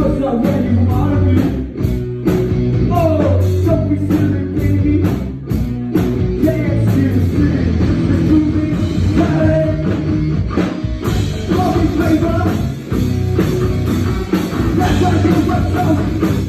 just not where you wanna be. Oh, don't be silly, baby. Dance to the city, the groovy ballet. Call me flavor. That's why you were so.